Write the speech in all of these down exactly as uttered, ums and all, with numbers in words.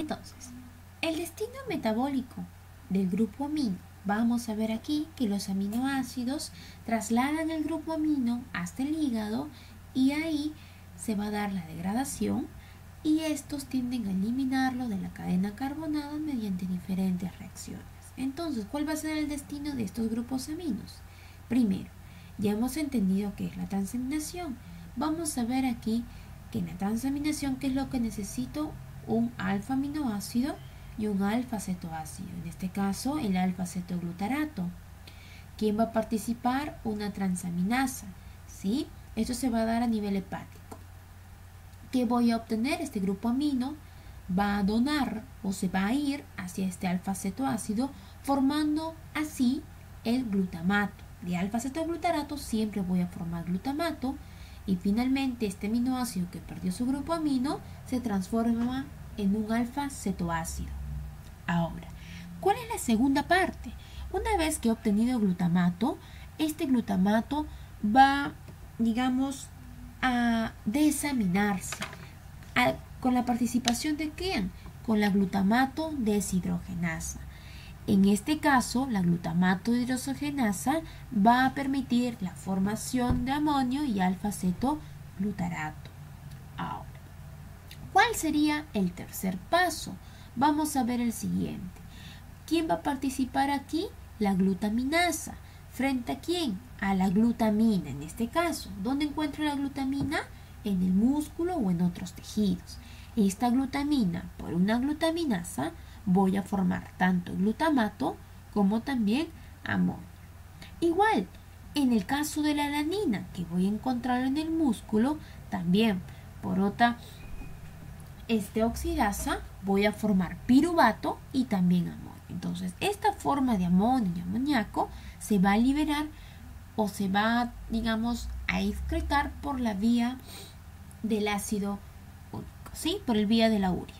Entonces, el destino metabólico del grupo amino. Vamos a ver aquí que los aminoácidos trasladan el grupo amino hasta el hígado y ahí se va a dar la degradación y estos tienden a eliminarlo de la cadena carbonada mediante diferentes reacciones. Entonces, ¿cuál va a ser el destino de estos grupos aminos? Primero, ya hemos entendido qué es la transaminación. Vamos a ver aquí que en la transaminación, ¿qué es lo que necesito? Un alfa aminoácido y un alfa cetoácido, en este caso el alfa cetoglutarato. ¿Quién va a participar? Una transaminasa, ¿sí? Esto se va a dar a nivel hepático. ¿Qué voy a obtener? Este grupo amino va a donar o se va a ir hacia este alfa cetoácido, formando así el glutamato. De alfa cetoglutarato siempre voy a formar glutamato y finalmente este aminoácido que perdió su grupo amino se transforma en un alfa cetoácido. Ahora, ¿cuál es la segunda parte? Una vez que he obtenido glutamato, este glutamato va, digamos, a desaminarse. A, ¿Con la participación de quién? Con la glutamato deshidrogenasa. En este caso, la glutamato deshidrogenasa va a permitir la formación de amonio y alfa-cetoglutarato. Ahora, ¿cuál sería el tercer paso? Vamos a ver el siguiente. ¿Quién va a participar aquí? La glutaminasa. ¿Frente a quién? A la glutamina, en este caso. ¿Dónde encuentro la glutamina? En el músculo o en otros tejidos. Esta glutamina, por una glutaminasa, voy a formar tanto glutamato como también amonio. Igual, en el caso de la alanina, que voy a encontrar en el músculo, también por otra este oxidasa, voy a formar piruvato y también amonio. Entonces, esta forma de amonio y amoníaco se va a liberar o se va, digamos, a excretar por la vía del ácido úrico, ¿sí? Por el vía de la urea.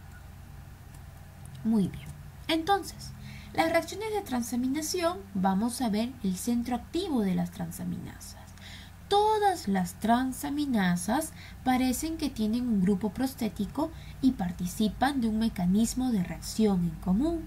Muy bien. Entonces, las reacciones de transaminación, vamos a ver el centro activo de las transaminasas. Todas las transaminasas parecen que tienen un grupo prostético y participan de un mecanismo de reacción en común.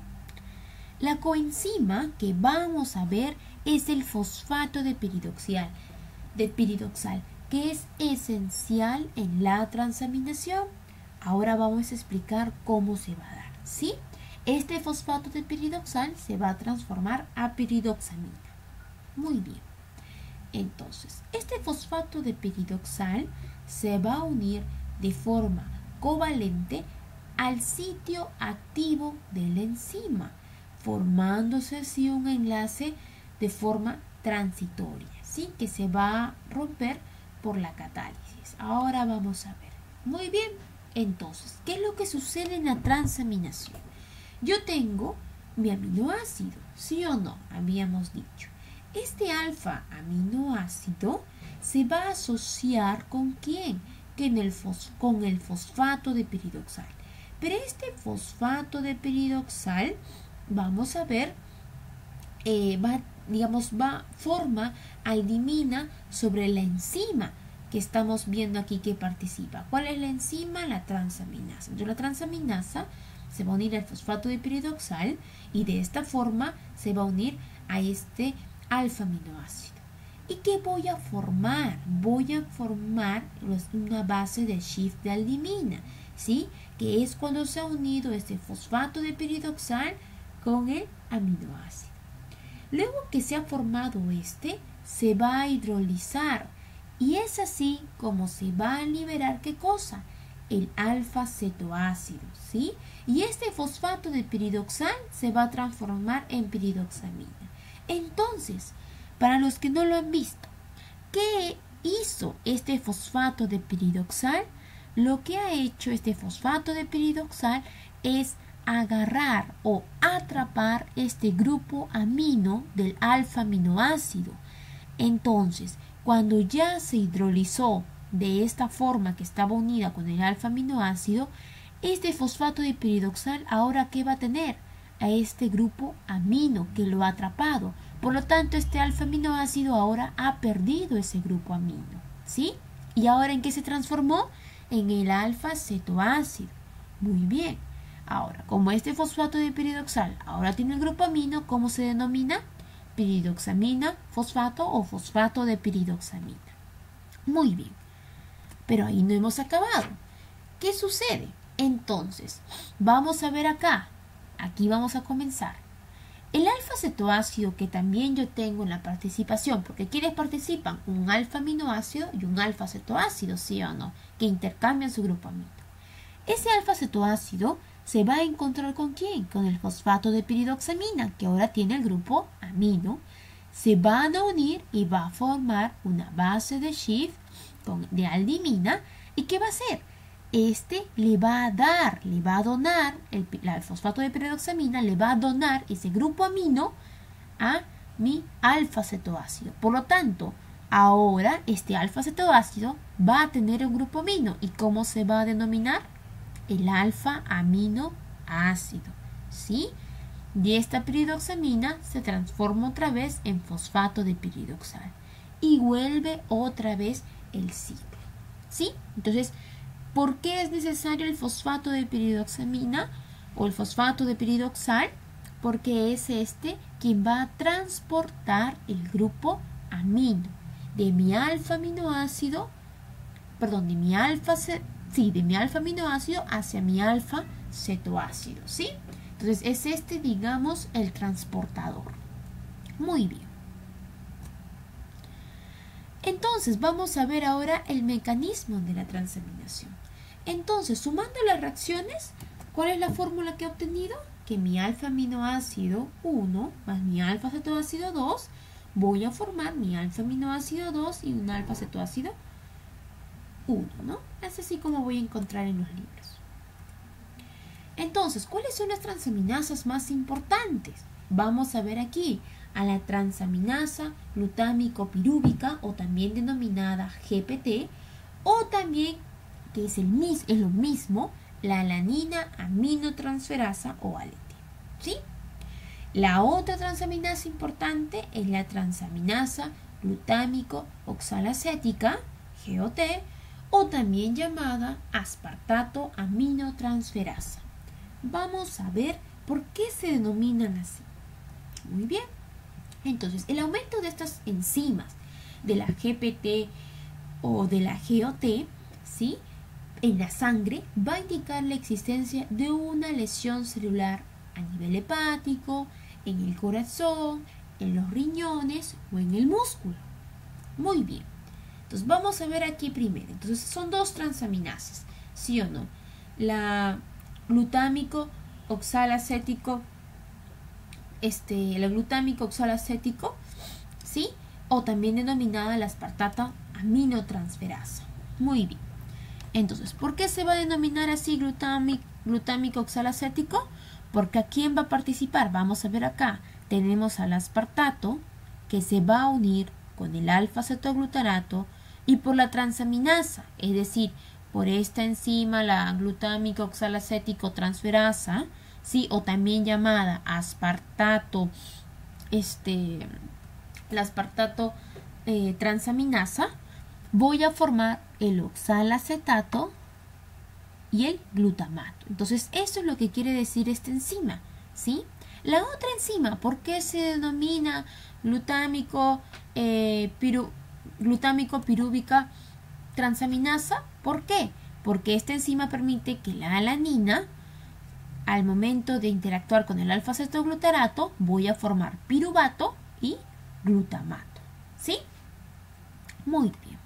La coenzima que vamos a ver es el fosfato de piridoxal, de piridoxal, que es esencial en la transaminación. Ahora vamos a explicar cómo se va a dar, ¿sí? Este fosfato de piridoxal se va a transformar a piridoxamina. Muy bien. Entonces, este fosfato de piridoxal se va a unir de forma covalente al sitio activo de la enzima, formándose así un enlace de forma transitoria, ¿sí? Que se va a romper por la catálisis. Ahora vamos a ver. Muy bien. Entonces, ¿qué es lo que sucede en la transaminación? Yo tengo mi aminoácido, ¿sí o no? Habíamos dicho. Este alfa aminoácido se va a asociar ¿con quién? Con el, fos, con el fosfato de piridoxal. Pero este fosfato de piridoxal, vamos a ver, eh, va, digamos, va, forma aldimina sobre la enzima que estamos viendo aquí que participa. ¿Cuál es la enzima? La transaminasa. Entonces, la transaminasa se va a unir al fosfato de piridoxal y de esta forma se va a unir a este alfa aminoácido. ¿Y qué voy a formar? Voy a formar una base de Schiff de aldimina, ¿sí? Que es cuando se ha unido este fosfato de piridoxal con el aminoácido. Luego que se ha formado este, se va a hidrolizar y es así como se va a liberar ¿qué cosa? El alfa-cetoácido, ¿sí? Y este fosfato de piridoxal se va a transformar en piridoxamina. Entonces, para los que no lo han visto, ¿qué hizo este fosfato de piridoxal? Lo que ha hecho este fosfato de piridoxal es agarrar o atrapar este grupo amino del alfa-aminoácido. Entonces, cuando ya se hidrolizó de esta forma que estaba unida con el alfa-aminoácido, este fosfato de piridoxal ahora ¿qué va a tener? A este grupo amino que lo ha atrapado. Por lo tanto, este alfa-aminoácido ahora ha perdido ese grupo amino, ¿sí? ¿Y ahora en qué se transformó? En el alfa-cetoácido. Muy bien. Ahora, como este fosfato de piridoxal ahora tiene el grupo amino, ¿cómo se denomina? Piridoxamina fosfato o fosfato de piridoxamina. Muy bien, pero ahí no hemos acabado. ¿Qué sucede? Entonces, vamos a ver acá. Aquí vamos a comenzar. El alfa-cetoácido que también yo tengo en la participación, porque ¿quiénes participan? Un alfa-aminoácido y un alfa-cetoácido, ¿sí o no? Que intercambian su grupo amino. Ese alfa-cetoácido se va a encontrar ¿con quién? Con el fosfato de piridoxamina, que ahora tiene el grupo amino. Se van a unir y va a formar una base de Schiff de aldimina. ¿Y qué va a hacer? Este le va a dar, le va a donar, el, el fosfato de piridoxamina le va a donar ese grupo amino a mi alfa-cetoácido. Por lo tanto, ahora este alfa-cetoácido va a tener un grupo amino. ¿Y cómo se va a denominar? El alfa-aminoácido. ¿Sí? Y esta piridoxamina se transforma otra vez en fosfato de piridoxal. Y vuelve otra vez el ciclo. ¿Sí? Entonces, ¿por qué es necesario el fosfato de piridoxamina o el fosfato de piridoxal? Porque es este quien va a transportar el grupo amino de mi alfa-aminoácido, perdón, de mi alfa, sí, de mi alfa-aminoácido hacia mi alfa-cetoácido, ¿sí? Entonces es este, digamos, el transportador. Muy bien. Entonces vamos a ver ahora el mecanismo de la transaminación. Entonces, sumando las reacciones, ¿cuál es la fórmula que he obtenido? Que mi alfa-aminoácido uno más mi alfa-cetoácido dos, voy a formar mi alfa-aminoácido dos y un alfa-cetoácido uno, ¿no? Es así como voy a encontrar en los libros. Entonces, ¿cuáles son las transaminasas más importantes? Vamos a ver aquí a la transaminasa glutámico-pirúvica, o también denominada G P T, o también, que es, el mis, es lo mismo, la alanina aminotransferasa o A L T, ¿sí? La otra transaminasa importante es la transaminasa glutámico-oxalacética, G O T, o también llamada aspartato aminotransferasa. Vamos a ver por qué se denominan así. Muy bien. Entonces, el aumento de estas enzimas de la G P T o de la G O T, ¿sí?, en la sangre va a indicar la existencia de una lesión celular a nivel hepático, en el corazón, en los riñones o en el músculo. Muy bien. Entonces, vamos a ver aquí primero. Entonces, son dos transaminasas, ¿sí o no? La glutámico oxalacético, este, el glutámico oxalacético, ¿sí? O también denominada la aspartata aminotransferasa. Muy bien. Entonces, ¿por qué se va a denominar así glutámico, glutámico oxalacético? Porque ¿a quién va a participar? Vamos a ver acá. Tenemos al aspartato que se va a unir con el alfa-cetoglutarato y por la transaminasa, es decir, por esta enzima, la glutámico oxalacético transferasa, ¿sí?, o también llamada aspartato, este, la aspartato eh, transaminasa, voy a formar el oxalacetato y el glutamato. Entonces, eso es lo que quiere decir esta enzima, ¿sí? La otra enzima, ¿por qué se denomina glutámico, eh, piru, glutámico pirúvica transaminasa? ¿Por qué? Porque esta enzima permite que la alanina, al momento de interactuar con el alfa-cetoglutarato, voy a formar piruvato y glutamato, ¿sí? Muy bien.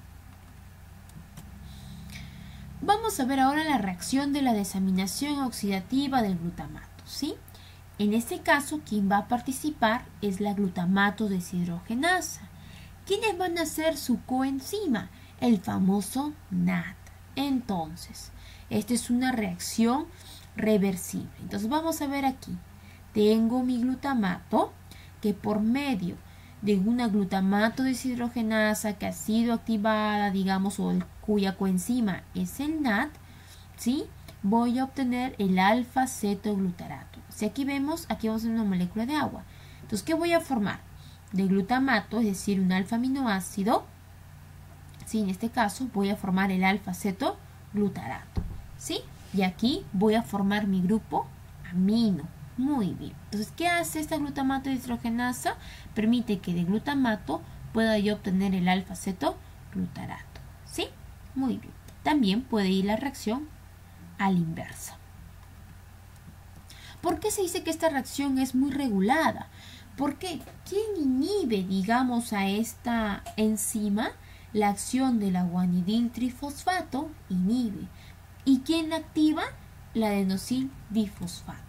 Vamos a ver ahora la reacción de la desaminación oxidativa del glutamato, ¿sí? En este caso, quien va a participar es la glutamato deshidrogenasa. ¿Quiénes van a ser su coenzima? El famoso N A D. Entonces, esta es una reacción reversible. Entonces, vamos a ver aquí. Tengo mi glutamato que por medio de una glutamato deshidrogenasa que ha sido activada, digamos, o el, cuya coenzima es el N A D, ¿sí?, voy a obtener el alfa-cetoglutarato. Si aquí vemos, aquí vamos a tener una molécula de agua. Entonces, ¿qué voy a formar? De glutamato, es decir, un alfa-aminoácido. Sí, en este caso voy a formar el alfa-cetoglutarato, ¿sí? Y aquí voy a formar mi grupo amino. Muy bien. Entonces, ¿qué hace esta glutamato deshidrogenasa? Permite que de glutamato pueda yo obtener el alfa-cetoglutarato. ¿Sí? Muy bien. También puede ir la reacción a la inversa. ¿Por qué se dice que esta reacción es muy regulada? Porque ¿quién inhibe, digamos, a esta enzima? La acción del guanidil trifosfato inhibe. ¿Y quién la activa? La adenosil difosfato.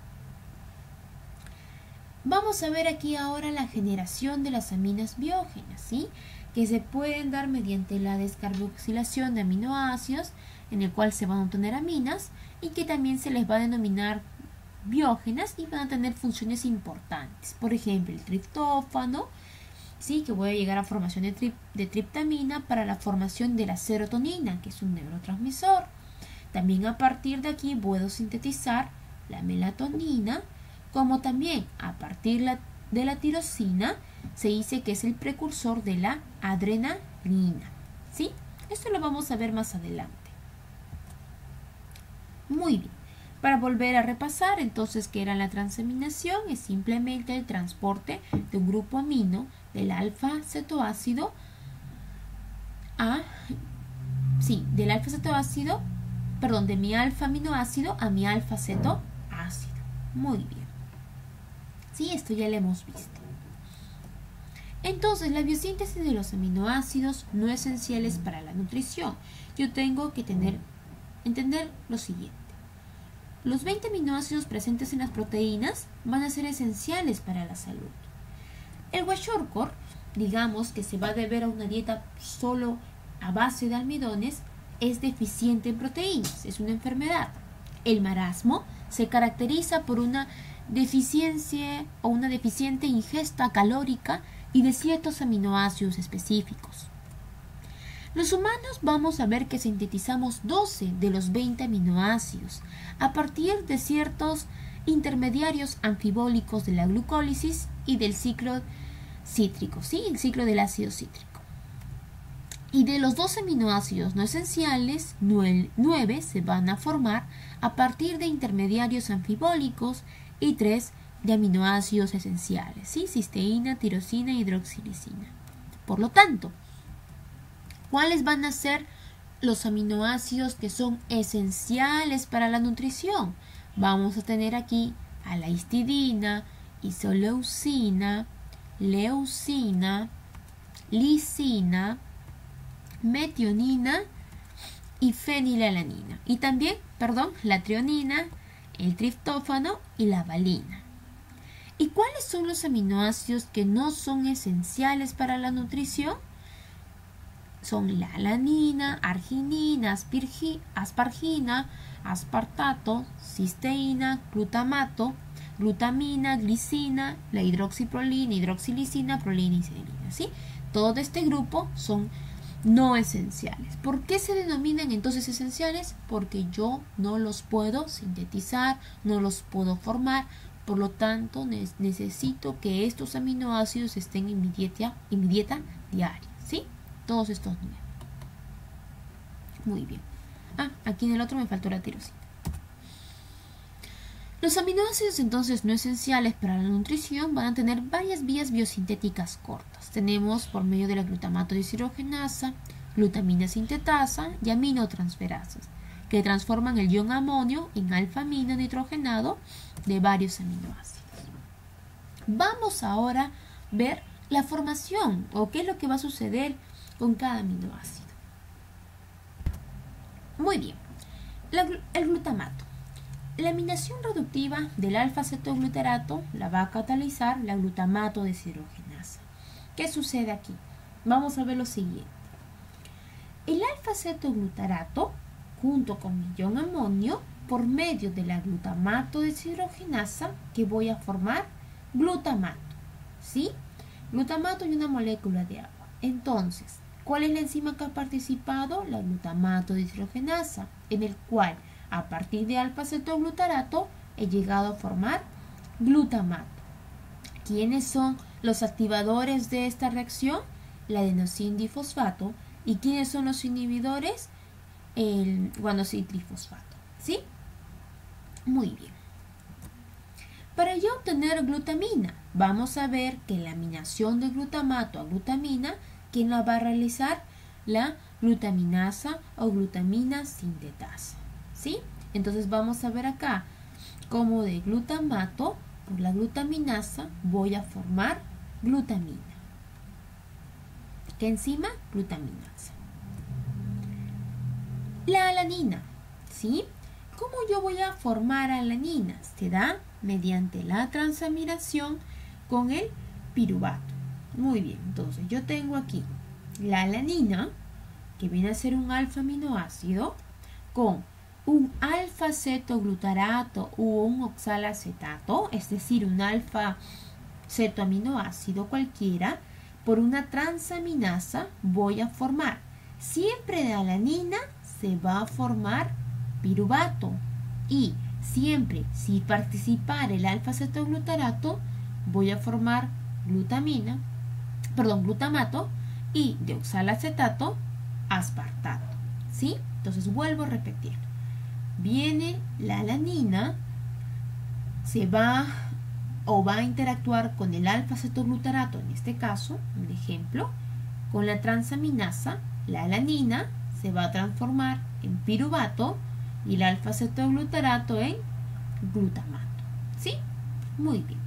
Vamos a ver aquí ahora la generación de las aminas biógenas, ¿sí? Que se pueden dar mediante la descarboxilación de aminoácidos, en el cual se van a obtener aminas, y que también se les va a denominar biógenas y van a tener funciones importantes. Por ejemplo, el triptófano, ¿sí? Que voy a llegar a formación de, trip, de triptamina para la formación de la serotonina, que es un neurotransmisor. También a partir de aquí puedo sintetizar la melatonina, como también a partir la, de la tirosina se dice que es el precursor de la adrenalina. ¿Sí? Esto lo vamos a ver más adelante. Muy bien. Para volver a repasar, entonces, ¿qué era la transaminación? Es simplemente el transporte de un grupo amino del alfa-cetoácido a, sí, del alfa-cetoácido, perdón, de mi alfa-aminoácido a mi alfa-cetoácido. Muy bien. Sí, esto ya lo hemos visto. Entonces, la biosíntesis de los aminoácidos no esenciales para la nutrición. Yo tengo que tener, entender lo siguiente. Los veinte aminoácidos presentes en las proteínas van a ser esenciales para la salud. El kwashiorkor, digamos que se va a deber a una dieta solo a base de almidones, es deficiente en proteínas, es una enfermedad. El marasmo se caracteriza por una deficiencia o una deficiente ingesta calórica y de ciertos aminoácidos específicos. Los humanos vamos a ver que sintetizamos doce de los veinte aminoácidos a partir de ciertos intermediarios anfibólicos de la glucólisis y del ciclo cítrico, ¿sí? El ciclo del ácido cítrico. Y de los doce aminoácidos no esenciales, nueve se van a formar a partir de intermediarios anfibólicos y tres de aminoácidos esenciales, ¿sí? Cisteína, tirosina y hidroxilisina. Por lo tanto, ¿cuáles van a ser los aminoácidos que son esenciales para la nutrición? Vamos a tener aquí a la histidina, isoleucina, leucina, lisina, metionina y fenilalanina. Y también, perdón, la trionina, el triptófano y la valina. ¿Y cuáles son los aminoácidos que no son esenciales para la nutrición? Son la alanina, arginina, aspargina, aspartato, cisteína, glutamato, glutamina, glicina, la hidroxiprolina, hidroxilisina, prolina y serina, ¿sí? Todo este grupo son no esenciales. ¿Por qué se denominan entonces esenciales? Porque yo no los puedo sintetizar, no los puedo formar, por lo tanto ne- necesito que estos aminoácidos estén en mi dieta, en mi dieta diaria, ¿sí? Todos estos nueve. Muy bien. Ah, aquí en el otro me faltó la tirosina. Los aminoácidos entonces no esenciales para la nutrición van a tener varias vías biosintéticas cortas. Tenemos por medio de la glutamato deshidrogenasa, glutamina sintetasa y aminotransferasas, que transforman el ion amonio en alfa-amino nitrogenado de varios aminoácidos. Vamos ahora a ver la formación o qué es lo que va a suceder con cada aminoácido. Muy bien, la, el glutamato. La aminación reductiva del alfa-cetoglutarato la va a catalizar la glutamato deshidrogenasa. ¿Qué sucede aquí? Vamos a ver lo siguiente. El alfa-cetoglutarato, junto con mi ion amonio, por medio de la glutamato deshidrogenasa, que voy a formar glutamato, ¿sí? Glutamato y una molécula de agua. Entonces, ¿cuál es la enzima que ha participado? La glutamato deshidrogenasa, en el cual a partir de alfa-cetoglutarato he llegado a formar glutamato. ¿Quiénes son los activadores de esta reacción? La adenosin difosfato. ¿Y quiénes son los inhibidores? El guanosil trifosfato. ¿Sí? Muy bien. Para yo obtener glutamina, vamos a ver que la aminación de glutamato a glutamina, ¿quién la va a realizar? La glutaminasa o glutamina sintetasa, ¿sí? Entonces vamos a ver acá cómo de glutamato por la glutaminasa voy a formar glutamina. ¿Qué enzima? Glutaminasa. La alanina, ¿sí? ¿Cómo yo voy a formar alanina? Se da mediante la transaminación con el piruvato. Muy bien, entonces yo tengo aquí la alanina, que viene a ser un alfa aminoácido, con un alfa cetoglutarato o un oxalacetato, es decir, un alfa cetoaminoácido cualquiera, por una transaminasa voy a formar. Siempre de alanina se va a formar piruvato y siempre si participar el alfa cetoglutarato voy a formar glutamina, perdón, glutamato y de oxalacetato aspartato, ¿sí? Entonces vuelvo a repetir. Viene la alanina, se va o va a interactuar con el alfa cetoglutarato, en este caso, un ejemplo, con la transaminasa, la alanina se va a transformar en piruvato y el alfa cetoglutarato en glutamato, ¿sí? Muy bien.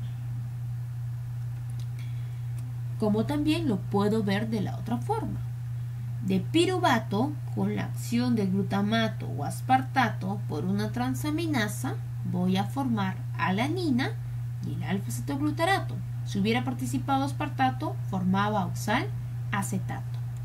Como también lo puedo ver de la otra forma. De piruvato, con la acción de glutamato o aspartato por una transaminasa, voy a formar alanina y el alfa cetoglutarato. Si hubiera participado aspartato, formaba oxal acetato.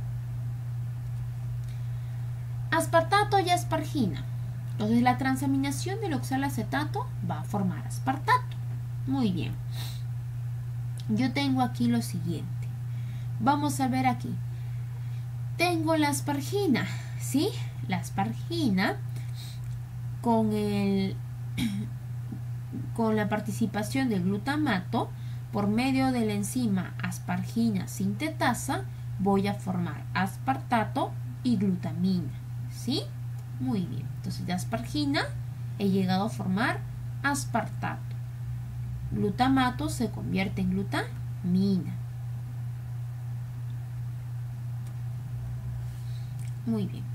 Aspartato y aspargina. Entonces la transaminación del oxalacetato va a formar aspartato. Muy bien. Yo tengo aquí lo siguiente. Vamos a ver aquí. Tengo la aspargina, ¿sí? La aspargina con el con la participación del glutamato por medio de la enzima aspargina sintetasa voy a formar aspartato y glutamina, ¿sí? Muy bien. Entonces de aspargina he llegado a formar aspartato. Glutamato se convierte en glutamina. Muy bien.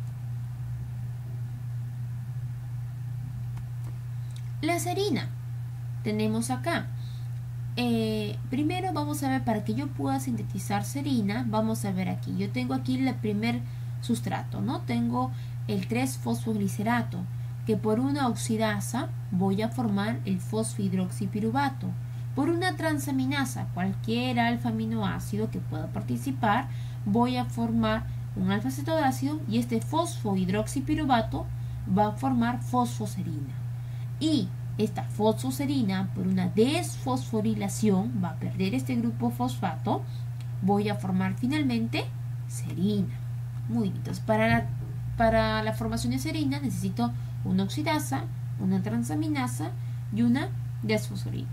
La serina. Tenemos acá. Eh, primero vamos a ver, para que yo pueda sintetizar serina, vamos a ver aquí. Yo tengo aquí el primer sustrato, ¿no? Tengo el tres fosfoglicerato, que por una oxidasa voy a formar el fosfohidroxipiruvato. Por una transaminasa, cualquier alfa aminoácido que pueda participar, voy a formar un alfa cetoácido y este fosfohidroxipiruvato va a formar fosfoserina. Y esta fosfoserina, por una desfosforilación, va a perder este grupo fosfato, voy a formar finalmente serina. Muy bien, entonces para la, para la formación de serina necesito una oxidasa, una transaminasa y una desfosforilasa.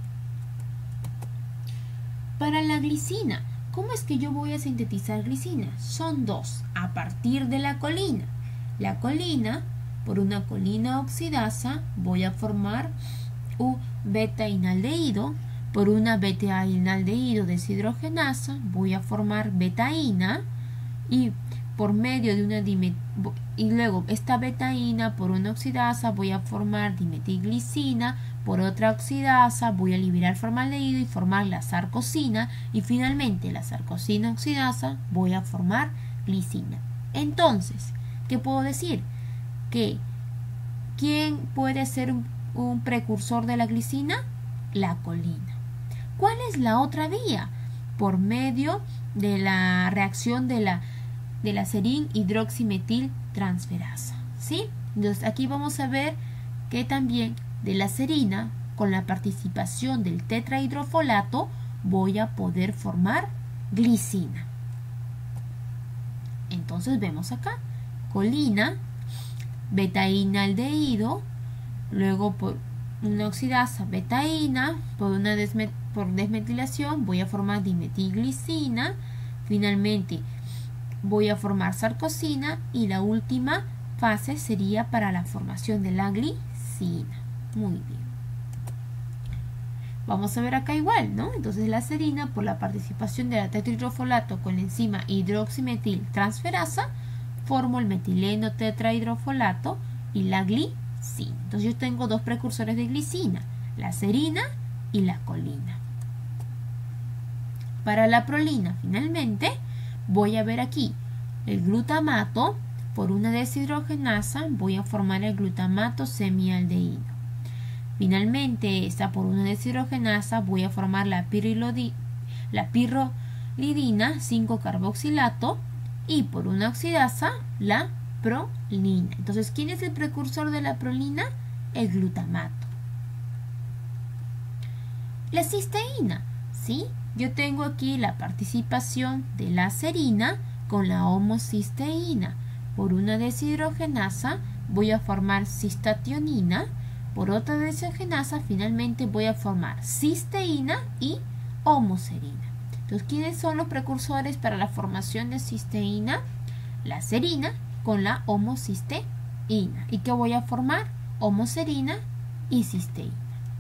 Para la glicina, ¿cómo es que yo voy a sintetizar glicina? Son dos, a partir de la colina. La colina, por una colina oxidasa, voy a formar un beta-inaldehído. Por una beta-inaldehído deshidrogenasa, voy a formar betaína. Y por medio de una dimet y luego esta betaína, por una oxidasa, voy a formar dimetilglicina. Por otra oxidasa voy a liberar formaldehído y formar la sarcosina, y finalmente la sarcosina oxidasa voy a formar glicina. Entonces, ¿qué puedo decir? Que ¿quién puede ser un, un precursor de la glicina? La colina. ¿Cuál es la otra vía? Por medio de la reacción de la, de la serin hidroximetil transferasa, ¿sí? Entonces aquí vamos a ver que también de la serina, con la participación del tetrahidrofolato, voy a poder formar glicina. Entonces vemos acá, colina, betaína-aldehído, luego por una oxidasa betaína, por una desmet por desmetilación voy a formar dimetilglicina, finalmente voy a formar sarcosina y la última fase sería para la formación de la glicina. Muy bien. vamos a ver acá igual, ¿no? Entonces la serina, por la participación de la tetrahidrofolato con la enzima hidroximetil transferasa, formo el metileno tetrahidrofolato y la glicina. Entonces yo tengo dos precursores de glicina, la serina y la colina. Para la prolina, finalmente, voy a ver aquí el glutamato. Por una deshidrogenasa voy a formar el glutamato semialdehído. Finalmente, esta por una deshidrogenasa voy a formar la, la pirrolidina cinco carboxilato y por una oxidasa la prolina. Entonces, ¿quién es el precursor de la prolina? El glutamato. La cisteína, ¿sí? Yo tengo aquí la participación de la serina con la homocisteína. Por una deshidrogenasa voy a formar cistationina. Por otra deshidrogenasa finalmente voy a formar cisteína y homoserina. Entonces, ¿quiénes son los precursores para la formación de cisteína? La serina con la homocisteína. ¿Y qué voy a formar? Homoserina y cisteína.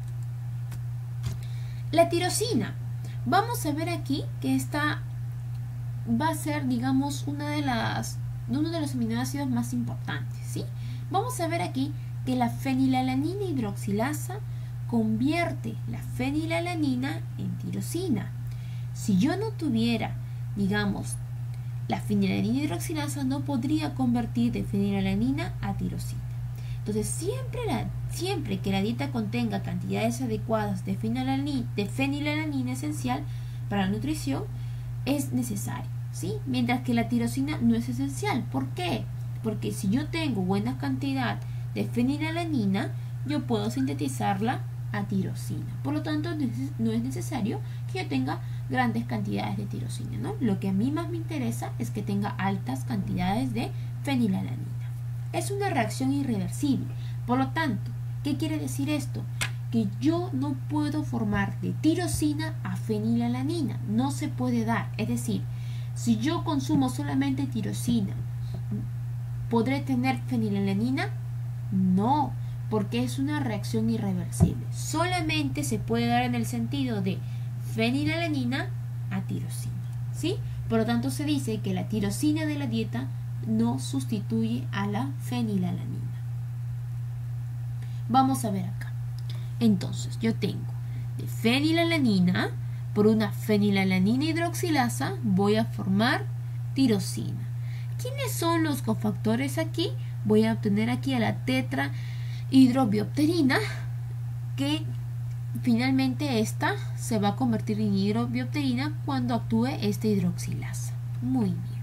La tirosina. Vamos a ver aquí que esta va a ser, digamos, una de las, uno de los aminoácidos más importantes, ¿sí? Vamos a ver aquí que la fenilalanina hidroxilasa convierte la fenilalanina en tirosina. Si yo no tuviera, digamos, la fenilalanina hidroxilasa, no podría convertir de fenilalanina a tirosina. Entonces, siempre, la, siempre que la dieta contenga cantidades adecuadas de fenilalanina, de fenilalanina esencial para la nutrición, es necesario, ¿sí? Mientras que la tirosina no es esencial. ¿Por qué? Porque si yo tengo buena cantidad de fenilalanina, yo puedo sintetizarla a tirosina. Por lo tanto, no es necesario que yo tenga grandes cantidades de tirosina, ¿no? Lo que a mí más me interesa es que tenga altas cantidades de fenilalanina. Es una reacción irreversible. Por lo tanto, ¿qué quiere decir esto? Que yo no puedo formar de tirosina a fenilalanina. No se puede dar. Es decir, si yo consumo solamente tirosina, ¿podré tener fenilalanina? No, porque es una reacción irreversible. Solamente se puede dar en el sentido de fenilalanina a tirosina, ¿sí? Por lo tanto, se dice que la tirosina de la dieta no sustituye a la fenilalanina. Vamos a ver acá. Entonces, yo tengo de fenilalanina, por una fenilalanina hidroxilasa, voy a formar tirosina. ¿Quiénes son los cofactores aquí? Voy a obtener aquí a la tetrahidrobiopterina, que finalmente esta se va a convertir en hidrobiopterina cuando actúe esta hidroxilasa. Muy bien.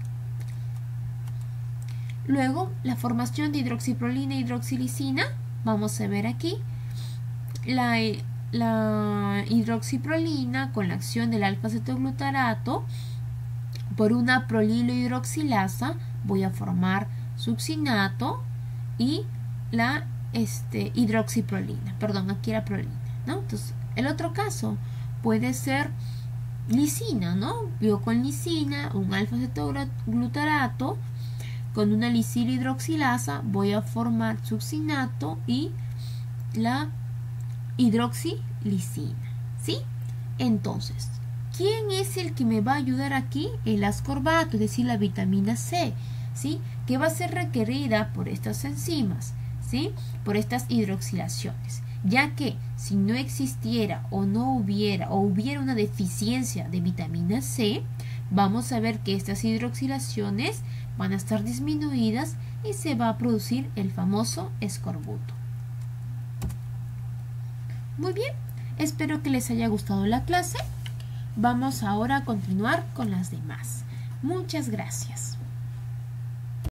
Luego, la formación de hidroxiprolina e hidroxilisina. Vamos a ver aquí la, la hidroxiprolina con la acción del alfa-cetoglutarato por una prolilohidroxilasa voy a formar succinato y la este, hidroxiprolina. Perdón, aquí era prolina, ¿no? Entonces, el otro caso puede ser lisina, ¿no? Yo con lisina, un alfa-cetoglutarato con una lisilhidroxilasa voy a formar succinato y la hidroxilisina, ¿sí? Entonces, ¿quién es el que me va a ayudar aquí? El ascorbato, es decir, la vitamina C, ¿sí? Que va a ser requerida por estas enzimas, ¿sí? Por estas hidroxilaciones, ya que si no existiera o no hubiera o hubiera una deficiencia de vitamina C, vamos a ver que estas hidroxilaciones van a estar disminuidas y se va a producir el famoso escorbuto. Muy bien, espero que les haya gustado la clase. Vamos ahora a continuar con las demás. Muchas gracias.